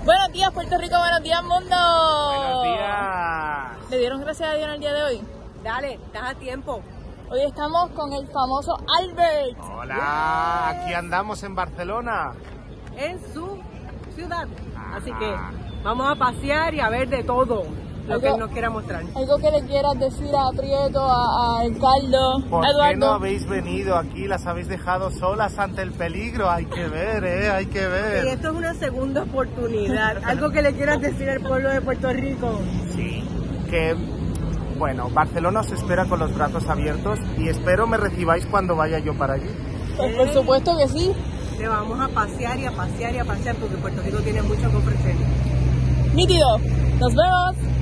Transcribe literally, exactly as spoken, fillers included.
Buenos días, Puerto Rico, buenos días, mundo. Buenos días. ¿Le dieron gracias a Dios en el día de hoy? Dale, estás a tiempo. Hoy estamos con el famoso Albert. Hola, aquí andamos en Barcelona. En su ciudad. Así que vamos a pasear y a ver de todo lo que él nos quiera mostrar. Algo que le quieras decir a Prieto, a, a Ricardo, ¿Por a Eduardo. qué no habéis venido aquí? Las habéis dejado solas ante el peligro. Hay que ver, ¿eh? Hay que Y ver. esto es una segunda oportunidad. Algo que le quieras decir al pueblo de Puerto Rico. Sí, que... Bueno, Barcelona os espera con los brazos abiertos y espero me recibáis cuando vaya yo para allí. Pues por supuesto que sí. Te vamos a pasear y a pasear y a pasear porque Puerto Rico tiene mucho que ofrecer. Nítido. Nos vemos.